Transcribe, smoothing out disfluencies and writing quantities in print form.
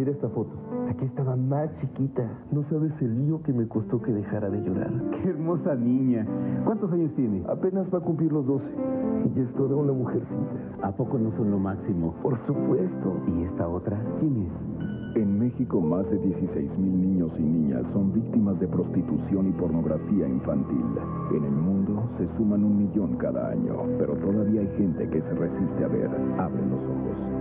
Mira esta foto. Aquí estaba más chiquita. No sabes el lío que me costó que dejara de llorar. ¡Qué hermosa niña! ¿Cuántos años tiene? Apenas va a cumplir los 12. Y ya es toda una mujercita. ¿A poco no son lo máximo? Por supuesto. ¿Y esta otra? ¿Quién es? En México, más de 16,000 niños y niñas son víctimas de prostitución y pornografía infantil. En el mundo se suman 1 millón cada año, pero todavía hay gente que se resiste a ver. Abre los ojos.